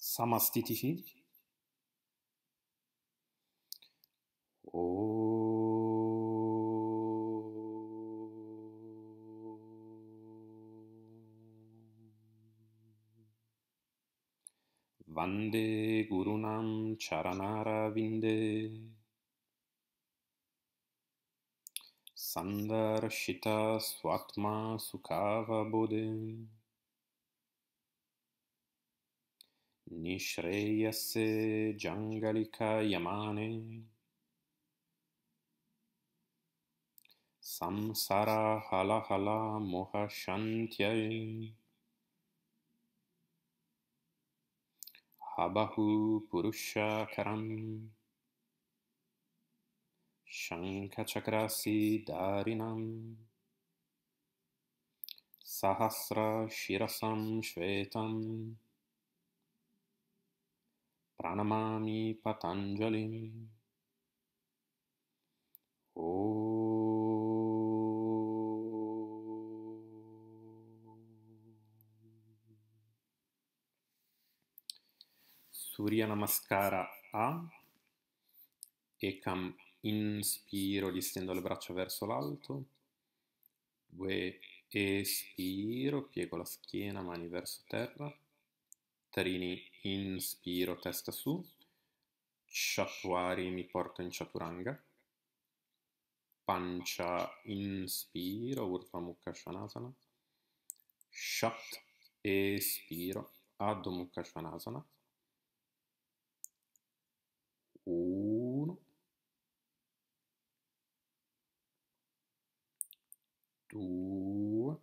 Samastitihi. Vande Gurunam Charanara Vinde Sandarshita Swatma Sukhava Bodhe Nishreyase Jangalika Yamane Samsara Hala Hala Moha Shantyay Habahu Purusha Karam Shankachakrasi Darinam Sahasra Shirasam Shvetam Pranamami Patanjalim. Surya Namaskara A. Ekam inspiro, distendo le braccia verso l'alto. 2. Espiro, piego la schiena, mani verso terra. Trini, inspiro, testa su. Chatwari, mi porto in chaturanga. Pancha, inspiro, Urdhva Mukha Svanasana. Shat, espiro, Adho Mukha Svanasana. 1, 2,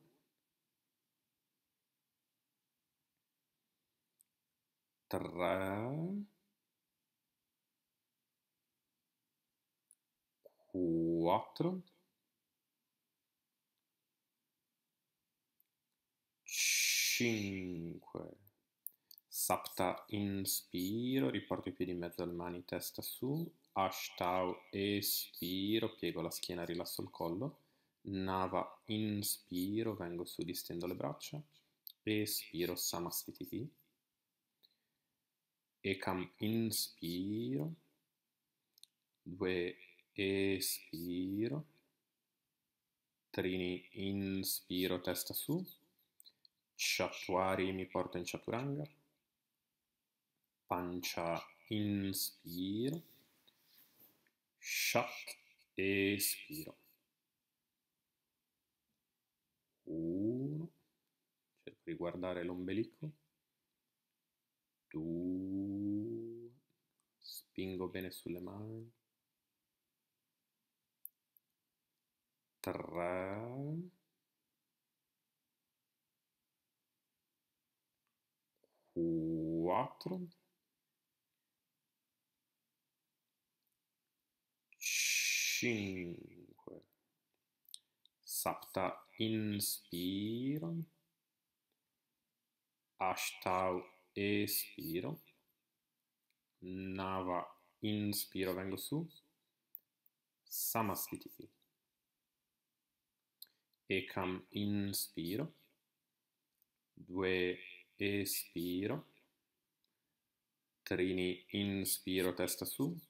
3, 4, 5. Sapta, inspiro, riporto i piedi in mezzo alle mani, testa su. Ashtau, espiro, piego la schiena, rilasso il collo. Nava, inspiro, vengo su, distendo le braccia. Espiro, Samastitihi. Ekam, inspiro. 2, espiro. Trini, inspiro, testa su. Chatwari, mi porto in chaturanga. Pancha, inspiro. Shat, espiro. 1, cerco di guardare l'ombelico. 2, spingo bene sulle mani. 3, 4, 5. Sapta, inspiro. Ashtau, espiro. Nava, inspiro, vengo su. Samastitihi. Ekam, inspiro. 2, espiro. Trini, inspiro, testa su.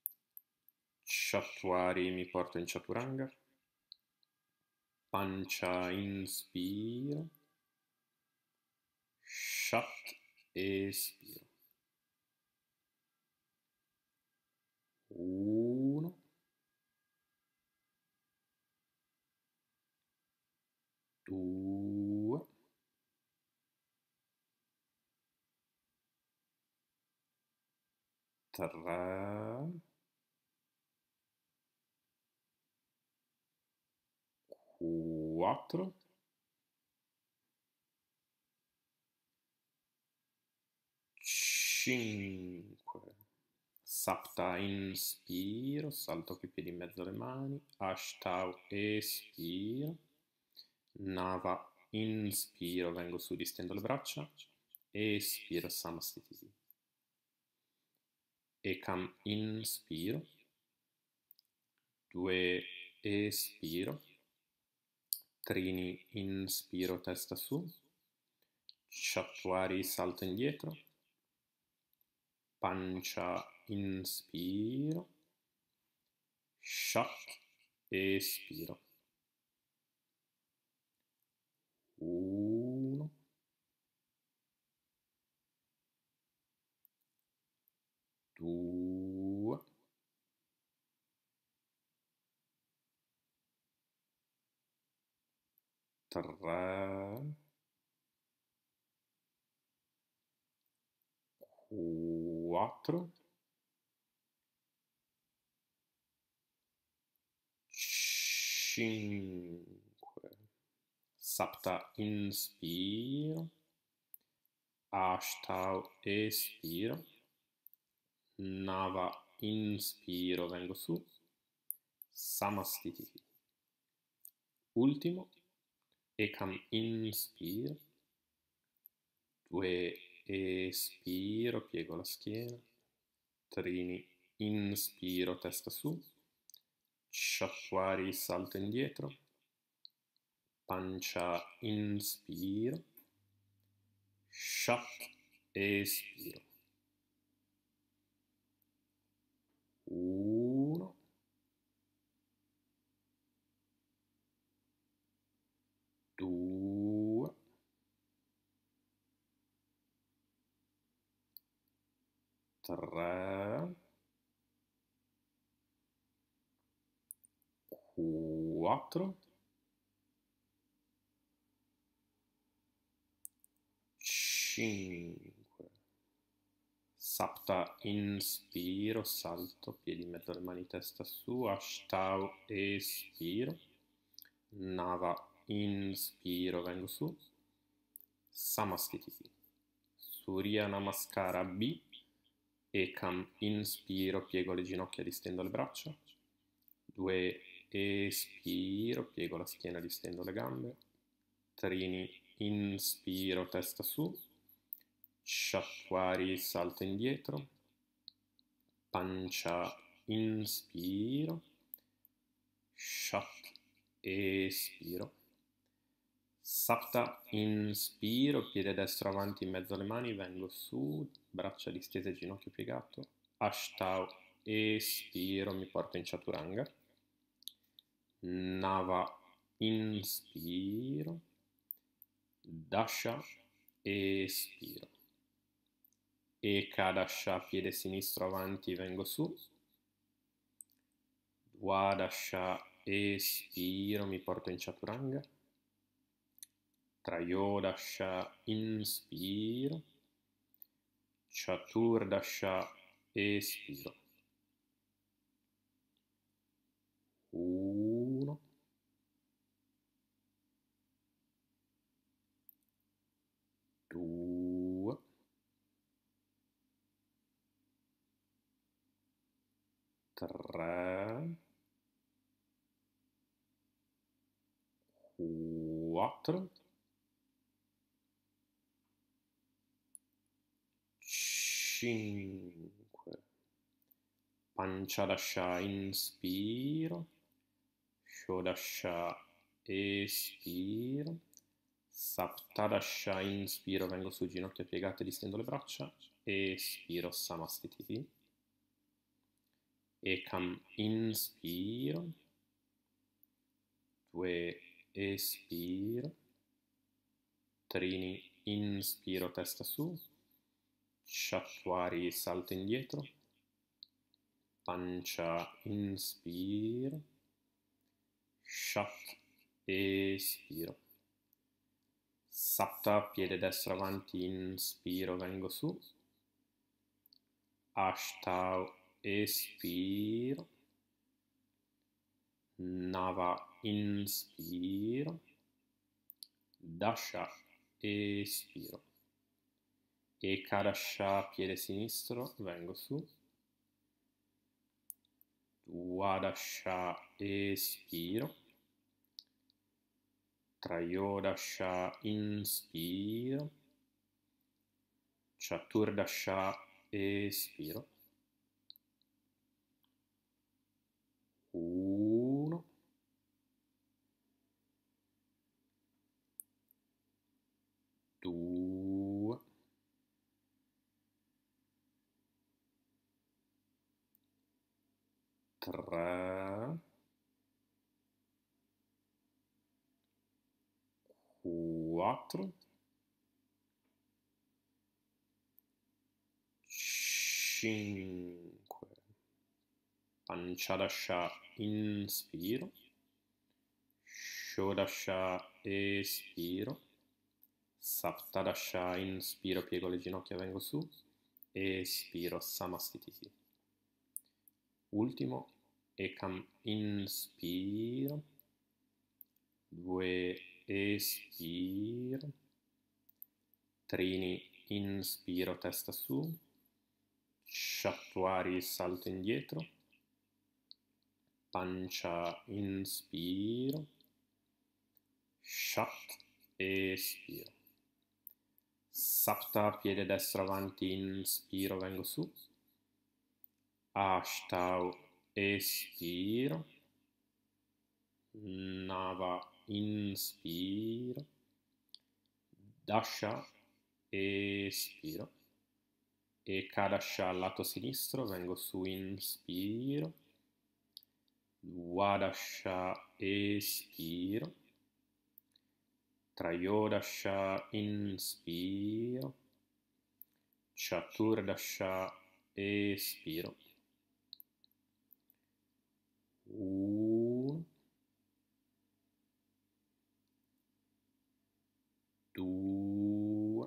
Chatwari, mi porto in chaturanga. Pancha, inspiro. Shat, espiro. 1, 2, 3, 4, 5. Sapta, inspiro, salto coi piedi in mezzo alle mani. Ashtau, espiro. Nava, inspiro, vengo su, distendo le braccia. Espiro, Samastitihi. Ekam, inspiro. 2, espiro. Trini, inspiro, testa su. Chatwari, salto indietro. pancia, inspiro, shak, espiro. 1, 2, 3, 4, 5. Sapta, inspiro, Ashtau, espiro, Nava, inspiro, vengo su, Samastiti. Ultimo, Ekam, inspiro, 2, espiro, piego la schiena, Trini, inspiro, testa su, Shashwari, salto indietro, pancia, inspiro, Shat, espiro. 1, 2, 3, 4, 5. Sapta, inspiro, salto, piedi in mezzo alle mani, testa su, Ashtau, espiro, Nava, inspiro, vengo su, Samastiti. Surya Namaskara B, Ekam, inspiro, piego le ginocchia, distendo le braccia, 2, espiro, piego la schiena, distendo le gambe, Trini, inspiro, testa su, Shashwari, salto indietro, pancia, inspiro, Shat, espiro, Sapta, inspiro, piede destro avanti in mezzo alle mani, vengo su, braccia distese, ginocchio piegato, Ashtau, espiro, mi porto in Chaturanga, Nava, inspiro, Dasha, espiro, Ekadasha, piede sinistro avanti, vengo su, Dwadasha, espiro, mi porto in Chaturanga, Trayodasha, inspiro, Chaturdasha, espiro. 1, 2, 3, 4, 5. Panchadasha, inspiro, Shodasha, espiro, Saptadasha, inspiro, vengo su, ginocchia piegate, distendo le braccia, espiro, Samastiti. Ekam, inspiro, 2, espiro, Trini, inspiro, testa su, Chatwari, salto indietro, pancia, inspiro, Shat, espiro, Sapta, piede destro avanti, inspiro, vengo su, Ashtau, espiro, Nava, inspiro, Dasha, espiro, Ekadasha, piede sinistro, vengo su, Dwadasha, espiro, Trayodasha, inspiro, Chaturdasha, espiro, 1, 2, 3, 4, 5, Panchadasha, inspiro, Shodasha, espiro, Saptadasha, inspiro, piego le ginocchia, vengo su, espiro, Samastitihi. Ultimo, Ekam, inspiro, 2, espiro, Trini, inspiro, testa su, Chattwari, salto indietro, Pancha, inspiro, Shat, espiro, Sapta, piede destro avanti, inspiro, vengo su, Ashtau, espiro, Nava, inspiro, Dasha, espiro, Ekadasha, lato sinistro, vengo su, inspiro, Dwadasha, espiro, Trayodasha, inspiro, Chaturdasha, espiro, 1, 2,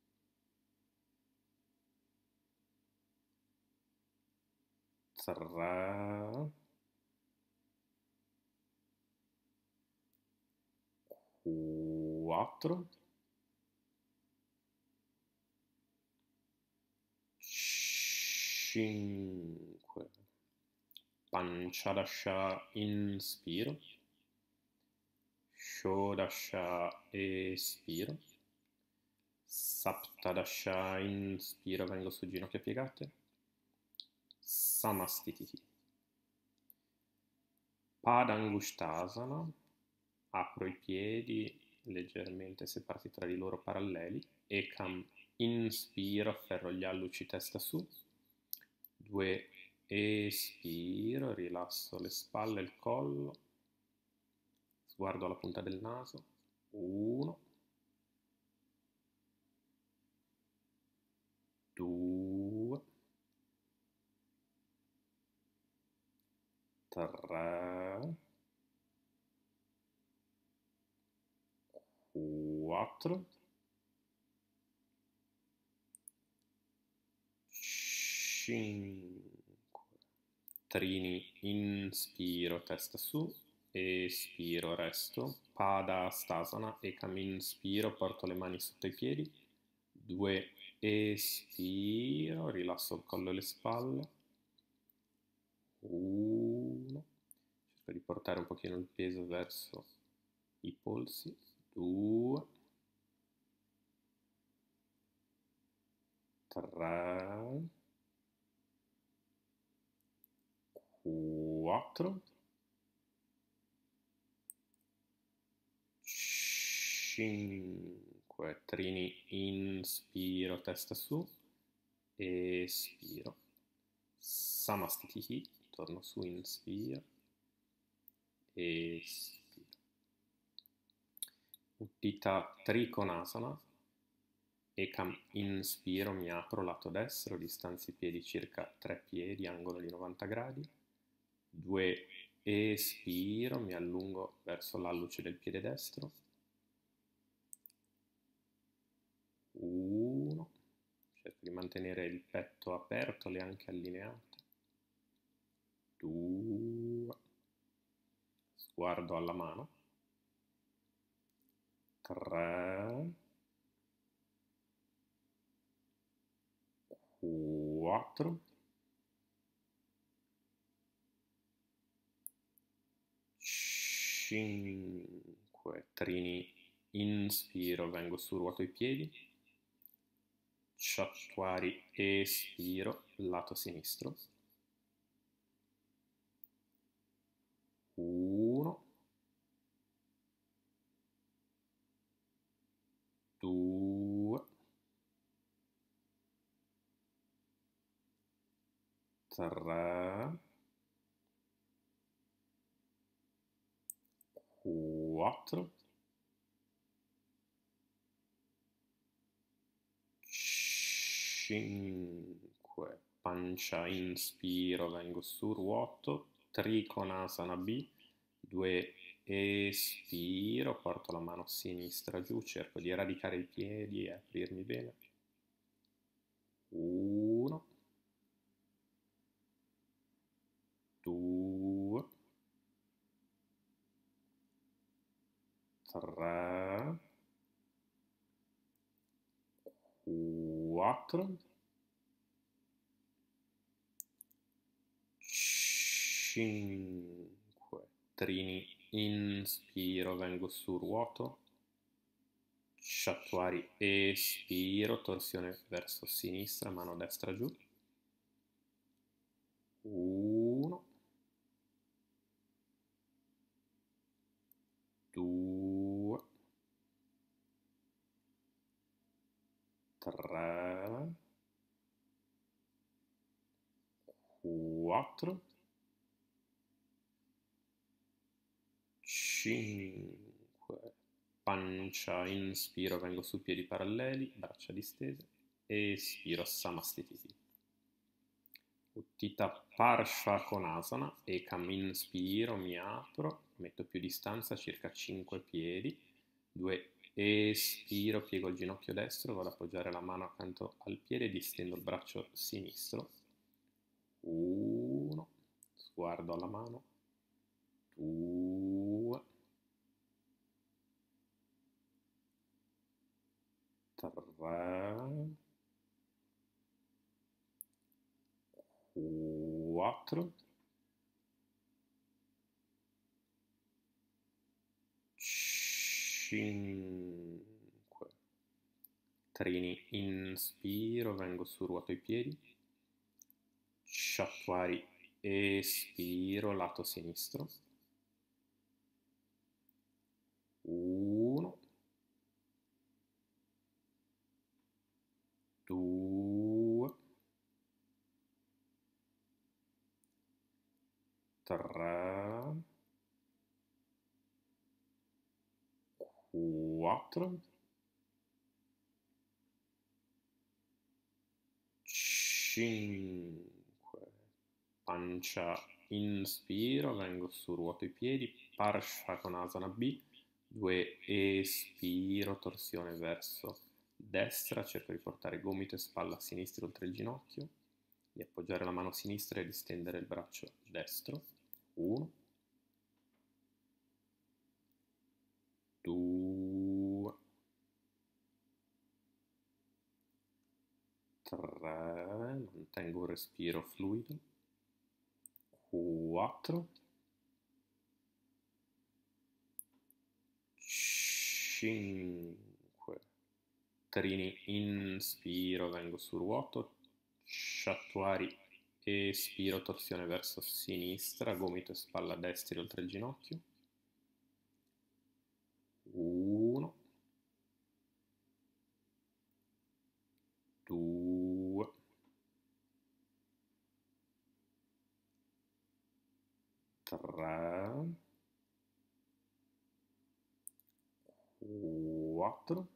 3, 4, 5, Panchadasha, inspiro, Shodasha, espiro, Saptadasha, inspiro, vengo su, ginocchia piegate, Samastitihi. Padangusthasana, apro i piedi leggermente separati tra di loro, paralleli, Ekam, inspiro, afferro gli alluci, testa su, 2, espiro, rilasso le spalle e il collo, sguardo alla punta del naso, 1, 2, 3, 4, 5, Trini, inspiro, testa su, espiro, resto, Padastasana, Ekam, inspiro, porto le mani sotto i piedi, 2, espiro, rilasso il collo e le spalle, 1, cerco di portare un pochino il peso verso i polsi, 2, 3, 4, 5, Trini, inspiro, testa su, espiro, Samastitihi, torno su, inspiro, espiro, Utthita Trikonasana, Ekam, inspiro, mi apro lato destro, distanzio i piedi circa 3 piedi, angolo di 90 gradi, 2, espiro, mi allungo verso l'alluce del piede destro, 1, cerco di mantenere il petto aperto, le anche allineate, 2, sguardo alla mano, 3, 4, 5, Trini, inspiro, vengo su, ruoto i piedi, Chattwari, espiro, lato sinistro, 1, 2, 3, 4, 5, pancia, inspiro, vengo su, ruoto, Trikonasana B, 2, espiro, porto la mano sinistra giù, cerco di radicare i piedi e aprirmi bene. 1, 2, 3, 4, 5, trini, inspiro, vengo su, ruoto, Shatwari, espiro, torsione verso sinistra, mano destra giù, 1, 2, 3, 4, 5, pancia, inspiro, vengo su, piedi paralleli, braccia distese, espiro, Samastiti. Uttita Parshva Konasana, Ekam, inspiro, mi apro, metto più distanza, circa 5 piedi, 2, espiro, piego il ginocchio destro, vado ad appoggiare la mano accanto al piede e distendo il braccio sinistro, 1, sguardo alla mano, 2, 3, 4, 5, trini, inspiro, vengo su, ruoto i piedi, Shatwari, espiro, lato sinistro, 1, 2, 3, 4, 5, pancia, inspiro, vengo su, ruoto i piedi, Parshva Konasana B, 2, espiro, torsione verso destra, cerco di portare gomito e spalla a sinistra oltre il ginocchio, di appoggiare la mano sinistra e di stendere il braccio destro, 1, 2, 3, mantengo un respiro fluido, 4, 5, trini, inspiro, vengo su, ruoto, Shatwari, espiro, torsione verso sinistra, gomito e spalla destri oltre il ginocchio, 1, 2, 3, 4,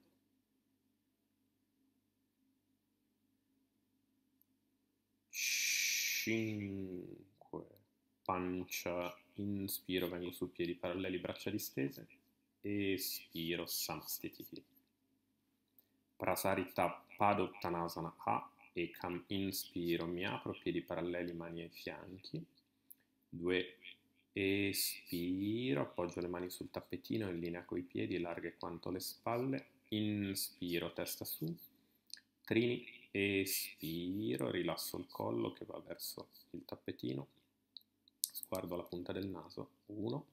5, pancia, inspiro, vengo su, piedi paralleli, braccia distese, espiro, Samastiti. Prasarita Padottanasana A, Ekam, inspiro, mi apro, piedi paralleli, mani ai fianchi, 2, espiro, appoggio le mani sul tappetino in linea coi piedi, larghe quanto le spalle, inspiro, testa su, trini, espiro, rilasso il collo che va verso il tappetino, sguardo alla punta del naso, 1,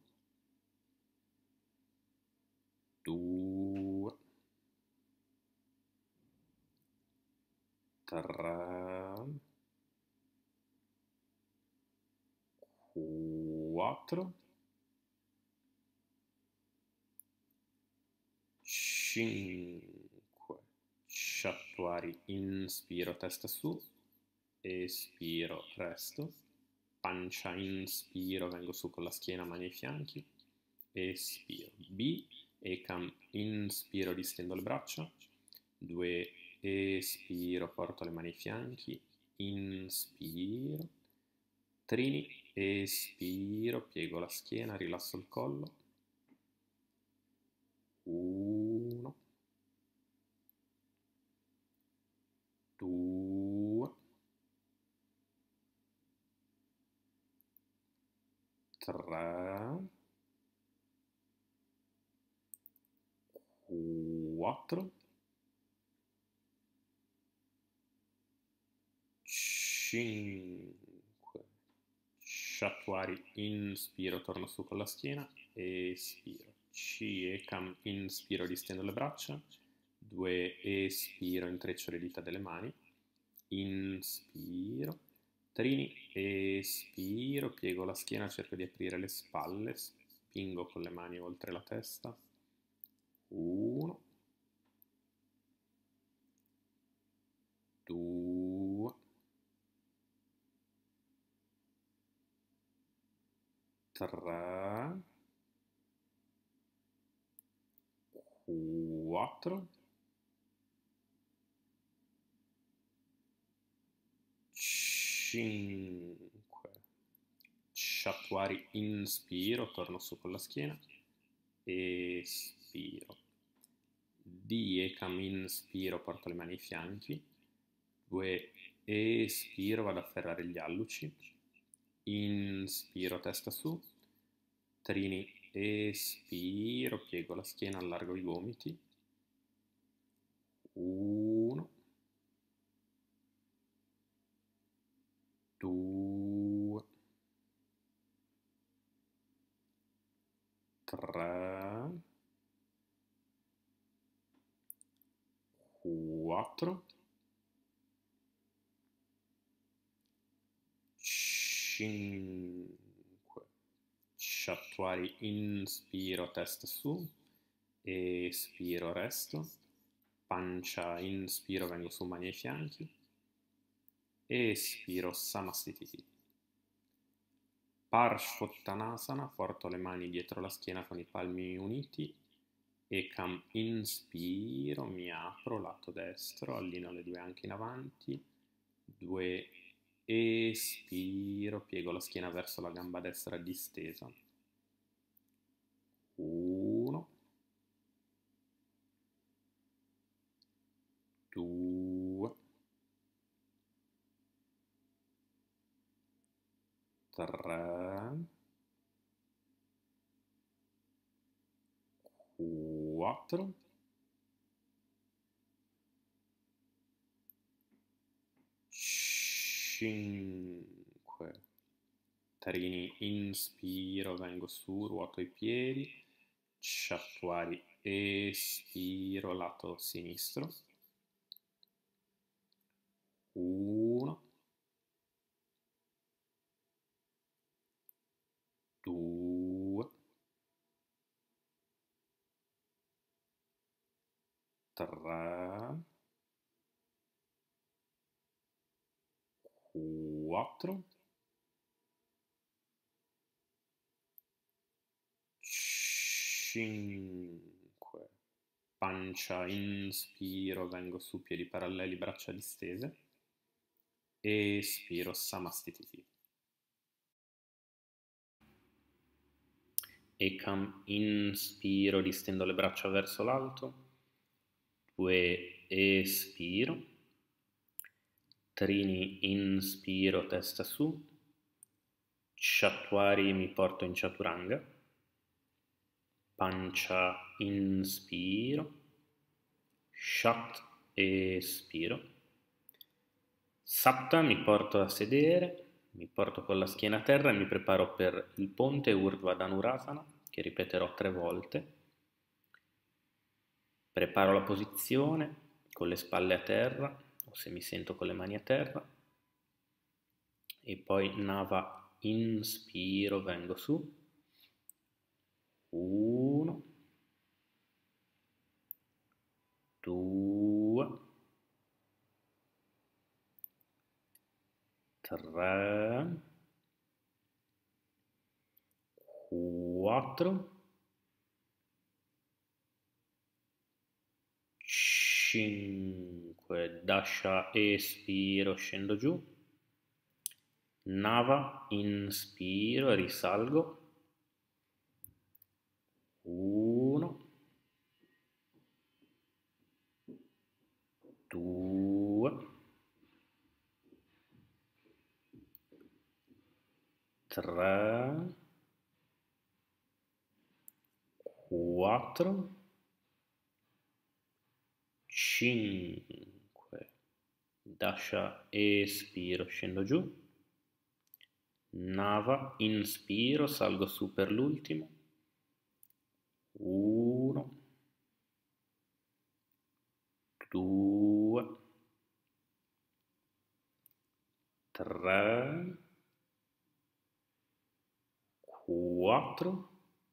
2, 3, 4, 5, Shatwari, inspiro, testa su, espiro, resto, pancia, inspiro, vengo su con la schiena, mani ai fianchi, espiro. B, Ekam, inspiro, distendo le braccia. 2, espiro, porto le mani ai fianchi. Inspiro. Trini, espiro, piego la schiena, rilasso il collo. 1, 2, 3, 4, 5. Sciattuari, inspiro, torno su con la schiena, espiro. C, Ekam, inspiro, distendo le braccia. 2, espiro, intreccio le dita delle mani. Inspiro. Trini, espiro, piego la schiena, cerco di aprire le spalle, spingo con le mani oltre la testa. 1, 2, 3, 4, 5. Sciattuari, inspiro, torno su con la schiena, espiro. D, Ekam, inspiro, porto le mani ai fianchi. 2, espiro, vado a afferrare gli alluci. Inspiro, testa su. Trini, espiro, piego la schiena, allargo i gomiti. 1, 2, 3, 4, 5. Sciattuari, inspiro, testa su, espiro, resto. Pancia, inspiro, vengo su, mani ai fianchi. Espiro, Samastiti. Parshvottanasana, porto le mani dietro la schiena con i palmi uniti. Ekam, inspiro, mi apro, lato destro, allineo le due anche in avanti. 2, espiro, piego la schiena verso la gamba destra distesa. 1, 2, 3, 4, 5. Trini, inspiro, vengo su, ruoto i piedi. Sciattuari, espiro, lato sinistro. 1, 2, 3, 4, 5. Pancia, inspiro, vengo su, piedi paralleli, braccia distese. Espiro, Samastiti. Ekam, inspiro, distendo le braccia verso l'alto. 2, espiro. Trini, inspiro, testa su. Sciattuari, mi porto in Chaturanga. Pancia, inspiro. Shat, espiro. Sapta, mi porto a sedere. Mi porto con la schiena a terra e mi preparo per il ponte Urdhva Dhanurasana, che ripeterò 3 volte. Preparo la posizione con le spalle a terra, o se mi sento con le mani a terra. E poi Nava, inspiro, vengo su. 1, 2, 3, 4, 5, dascia, espiro, scendo giù, nava, inspiro, risalgo, 1, 2, 3, 4, 5, dascia, espiro, scendo giù, nava, inspiro, salgo su per l'ultimo, 1, 2, 3, 4,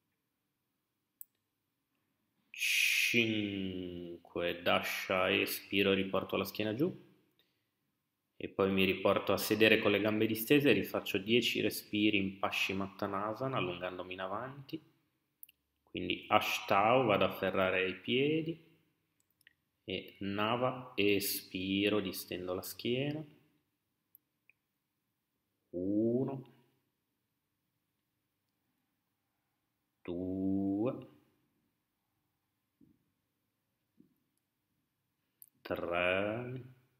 5, dascia, espiro, riporto la schiena giù e poi mi riporto a sedere con le gambe distese e rifaccio 10 respiri in Paschimottanasana allungandomi in avanti, quindi Ashtau, vado a afferrare i piedi e Nava, espiro, distendo la schiena, 1, 2, 3,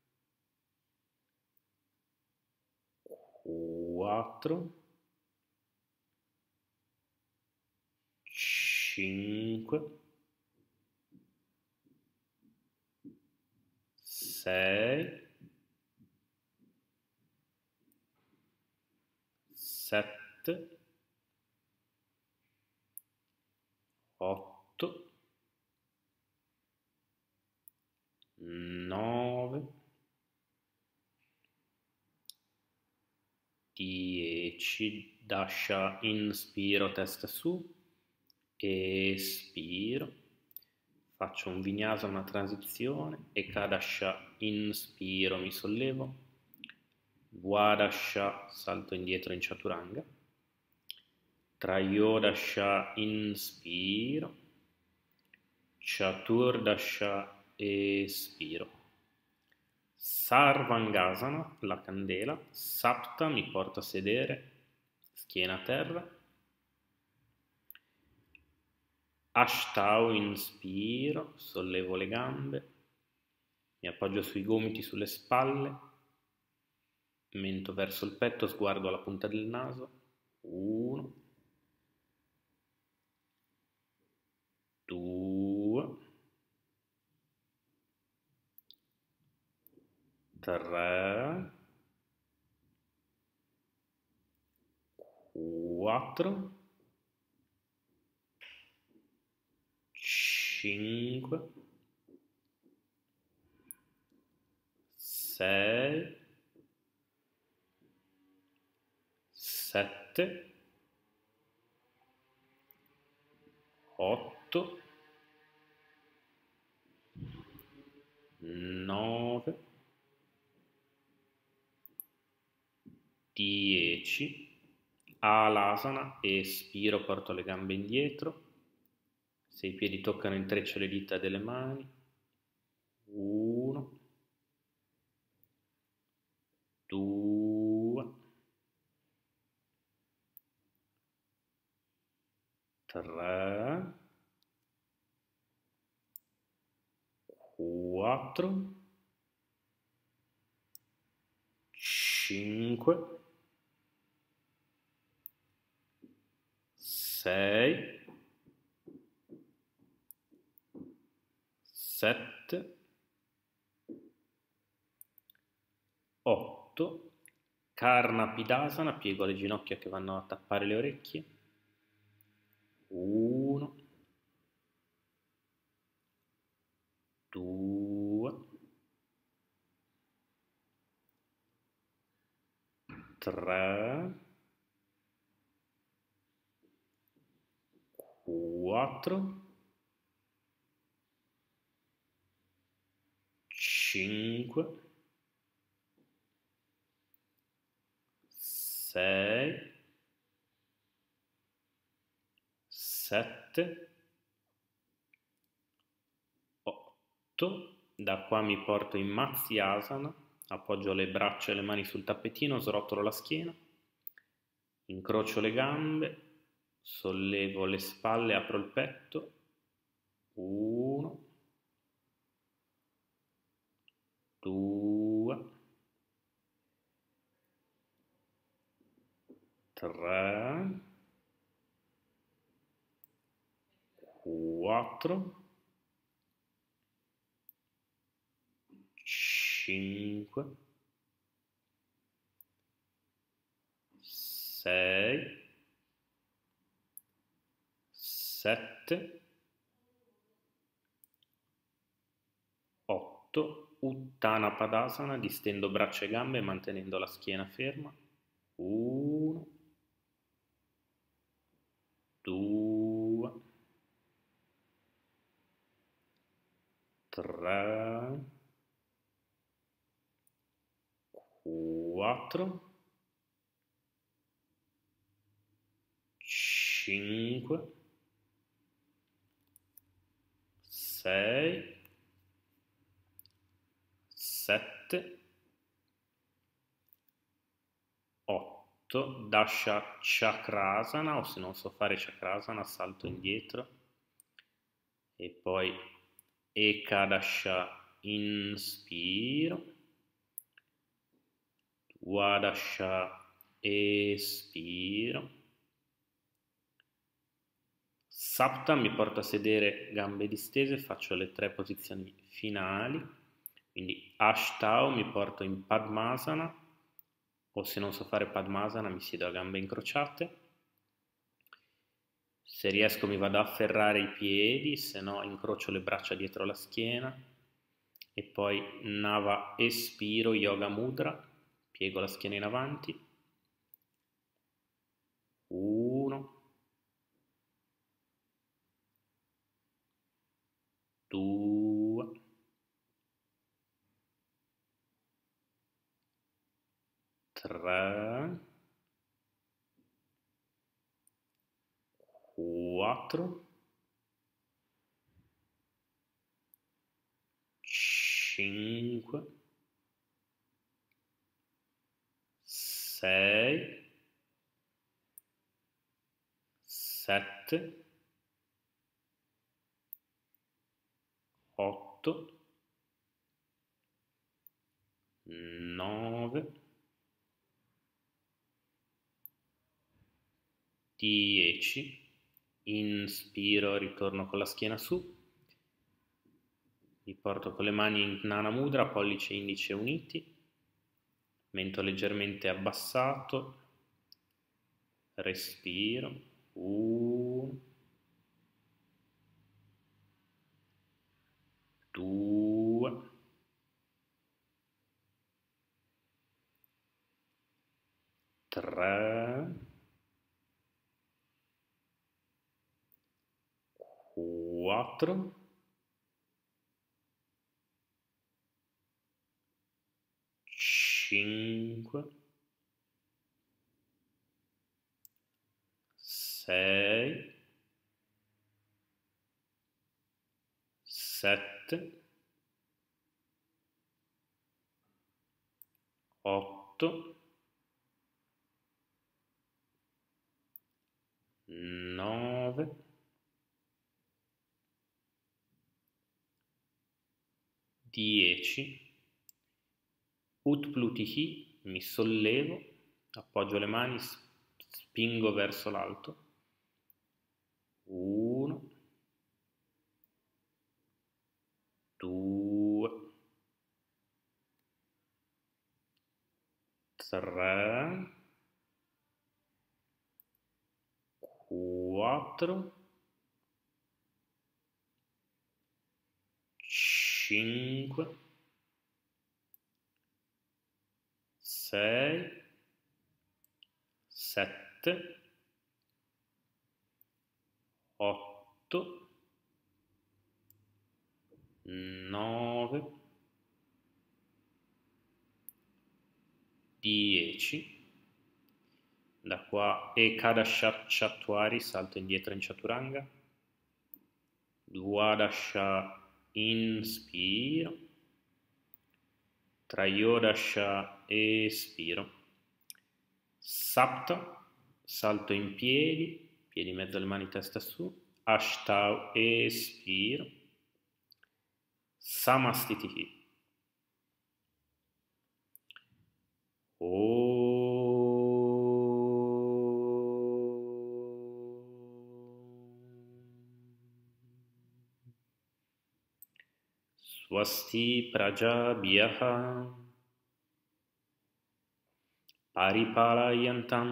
4, 5, 6, 7, 8, 9, 10, dascia, inspiro, testa su, espiro, faccio un vinyasa, una transizione, Ekadasha, inspiro, mi sollevo, Dwadasha, salto indietro in Chaturanga, Trayodasha, inspiro, Chaturdasha, espiro, Sarvangasana, la candela, Sapta, mi porto a sedere, schiena a terra, Ashtau, inspiro, sollevo le gambe, mi appoggio sui gomiti, sulle spalle, mento verso il petto, sguardo alla punta del naso, 1, 2, 3, 4, 5, 6, 7, 8, 9, 10, Alasana, espiro, porto le gambe indietro, se i piedi toccano intreccio le dita delle mani, 1, 2, 3, 4, 5, 6, 7, 8, Karna Pidasana, piego le ginocchia che vanno a tappare le orecchie, 1, 2, 3, 4, 5, 6, 7, 8, Da qua mi porto in Matsyasana, appoggio le braccia e le mani sul tappetino, srotolo la schiena, incrocio le gambe, sollevo le spalle, apro il petto. 1, 2, 3, 4, 5, 6, 7, 8, Uttana Padasana, distendo braccia e gambe mantenendo la schiena ferma. 1, 2, 3, 4, 5, 6, 7, 8, Dasha Chakrasana, o se non so fare Chakrasana salto indietro, e poi Ekadasha inspiro, Dwadasha espiro, Sapta mi porta a sedere, gambe distese, faccio le 3 posizioni finali, quindi Ashtau mi porto in Padmasana, o se non so fare Padmasana mi siedo a gambe incrociate. Se riesco mi vado a afferrare i piedi, se no incrocio le braccia dietro la schiena, e poi Nava espiro, Yoga Mudra, piego la schiena in avanti. 1, 2, 3, 4, 5, 6, 7, 8, 9, 10. Inspiro, ritorno con la schiena su, mi porto con le mani in Nana Mudra, pollice e indice uniti, mento leggermente abbassato, respiro. 1, 2, 3, 4, 5, 6, 7, 8, 9, 10. Utplutihi, mi sollevo, appoggio le mani, spingo verso l'alto. 1, 2, 3, 4, 5, 6, 7, 8, 9, 10. Da qua Ekadasha Chatwari, salto indietro in Chaturanga. Dwadasha inspiro, Trayodasha, espiro. Sapta, salto in piedi, piedi in mezzo alle mani, testa su. Ashtau, espiro. Samastitihi. Swasti prajabhyah paripalayantam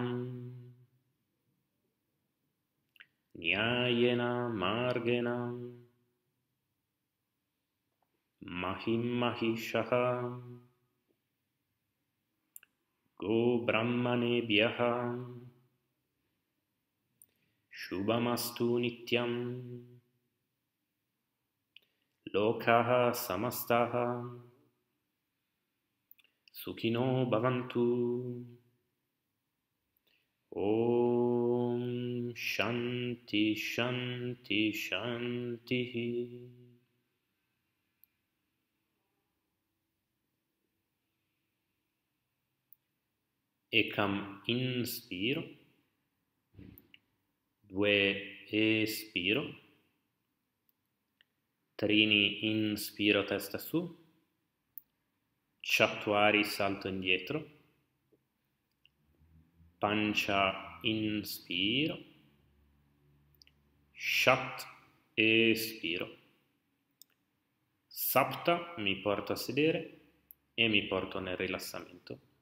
nyayena margena mahim mahishaha go brahmanebhyah shubhamastu nityam lokaha samastaha sukhino bhavantu. Om Shanti Shanti Shanti. Ekam inspiro, 2 espiro, trini inspiro testa su, Chattwari salto indietro, Pancha inspiro, Shat espiro, Sapta mi porto a sedere e mi porto nel rilassamento.